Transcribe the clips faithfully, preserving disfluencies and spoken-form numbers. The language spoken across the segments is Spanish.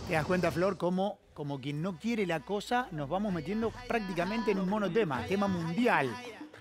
Te das cuenta, Flor, cómo, como quien no quiere la cosa, nos vamos metiendo prácticamente en un monotema, tema mundial.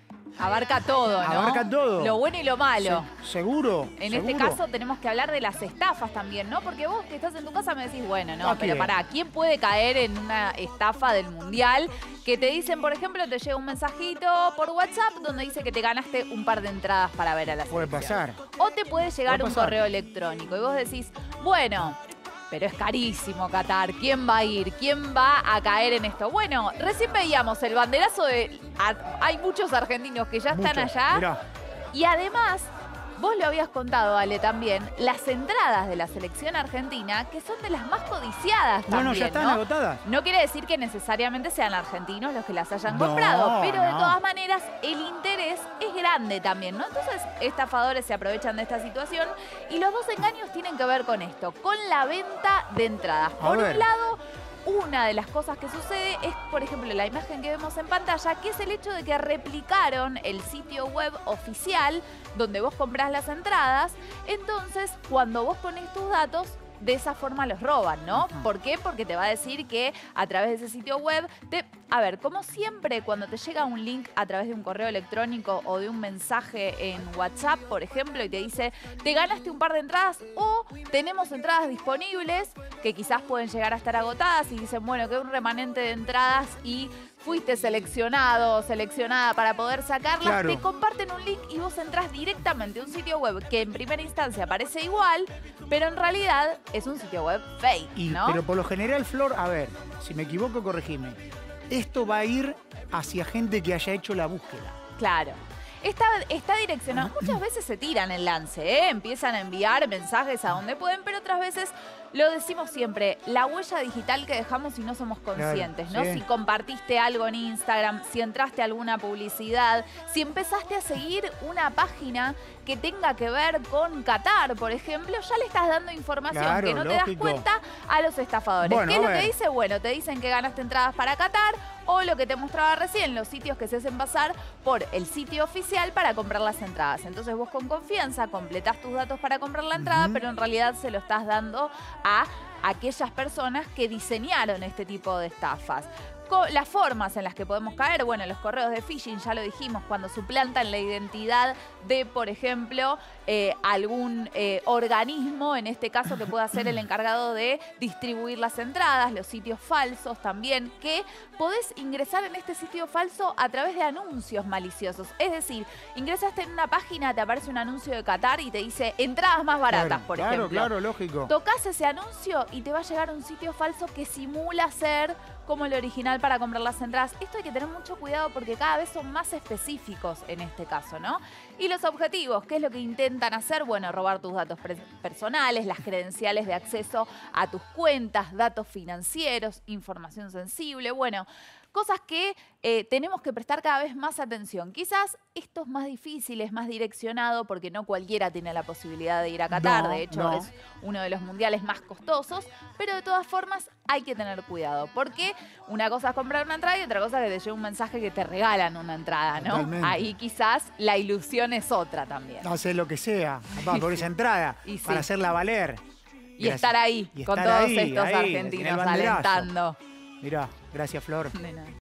Abarca todo, ¿no? Abarca todo. Lo bueno y lo malo. Se, seguro. En seguro. este caso tenemos que hablar de las estafas también, ¿no? Porque vos que estás en tu casa me decís, bueno, no, ¿A pero quién? pará, ¿quién puede caer en una estafa del Mundial? Que te dicen, por ejemplo, te llega un mensajito por WhatsApp donde dice que te ganaste un par de entradas para ver a la selección. Puede pasar. O te puede llegar Puede un pasar. correo electrónico y vos decís, bueno, pero es carísimo Qatar, ¿quién va a ir? ¿Quién va a caer en esto? Bueno, recién veíamos el banderazo de... Hay muchos argentinos que ya están Mucho. allá. Mirá. Y además, vos lo habías contado, Ale, también, las entradas de la selección argentina, que son de las más codiciadas No, también, no, ya están ¿no? agotadas. No quiere decir que necesariamente sean argentinos los que las hayan No, comprado, pero de no. todas maneras el interés es grande también, ¿no? Entonces, estafadores se aprovechan de esta situación y los dos engaños tienen que ver con esto, con la venta de entradas. A Por ver. un lado, una de las cosas que sucede es, por ejemplo, la imagen que vemos en pantalla, que es el hecho de que replicaron el sitio web oficial donde vos comprás las entradas. Entonces, cuando vos pones tus datos, de esa forma los roban, ¿no? Ajá. ¿Por qué? Porque te va a decir que a través de ese sitio web, te... a ver, como siempre, cuando te llega un link a través de un correo electrónico o de un mensaje en WhatsApp, por ejemplo, y te dice, te ganaste un par de entradas o tenemos entradas disponibles que quizás pueden llegar a estar agotadas y dicen, bueno, que un remanente de entradas y fuiste seleccionado o seleccionada para poder sacarlas, Claro. te comparten un link y vos entrás directamente a un sitio web que en primera instancia parece igual, pero en realidad es un sitio web fake, Y, ¿no? Pero por lo general, Flor, a ver, si me equivoco, corregime. Esto va a ir hacia gente que haya hecho la búsqueda. Claro. Está, está direccionado. Muchas veces se tiran el lance, ¿eh? Empiezan a enviar mensajes a donde pueden, pero otras veces, lo decimos siempre, la huella digital que dejamos si no somos conscientes, Claro, ¿no? sí. Si compartiste algo en Instagram, si entraste a alguna publicidad, si empezaste a seguir una página que tenga que ver con Qatar, por ejemplo, ya le estás dando información Claro, que no te lógico. das cuenta a los estafadores. Bueno, ¿Qué es a lo que ver. dice? Bueno, te dicen que ganaste entradas para Qatar o lo que te mostraba recién, los sitios que se hacen pasar por el sitio oficial para comprar las entradas. Entonces vos con confianza completás tus datos para comprar la entrada, Ujú. pero en realidad se lo estás dando a aquellas personas que diseñaron este tipo de estafas. Co- Las formas en las que podemos caer, bueno, los correos de phishing, ya lo dijimos, cuando suplantan la identidad de, por ejemplo, eh, algún eh, organismo, en este caso que pueda ser el encargado de distribuir las entradas, los sitios falsos también, que podés ingresar en este sitio falso a través de anuncios maliciosos. Es decir, ingresaste en una página, te aparece un anuncio de Qatar y te dice entradas más baratas, Claro, por claro, ejemplo. Claro, lógico. Tocas ese anuncio y te va a llegar un sitio falso que simula ser como el original para comprar las entradas. Esto hay que tener mucho cuidado porque cada vez son más específicos en este caso, ¿no? Y los objetivos, ¿qué es lo que intentan hacer? Bueno, robar tus datos pre- personales, las credenciales de acceso a tus cuentas, datos financieros, información sensible, bueno, cosas que eh, tenemos que prestar cada vez más atención. Quizás esto es más difícil, es más direccionado porque no cualquiera tiene la posibilidad de ir a Qatar, No, de hecho no. es uno de los mundiales más costosos, pero de todas formas hay que tener cuidado, porque una cosa es comprar una entrada y otra cosa es que te llegue un mensaje que te regalan una entrada, ¿no? Totalmente. Ahí quizás la ilusión es otra también. Hacer lo que sea, papá, por esa entrada, Y sí. para hacerla valer. Y Gracias. estar ahí Y con estar todos ahí, estos ahí, en el argentinos banderazo. alentando. Mirá, gracias, Flor. De nada.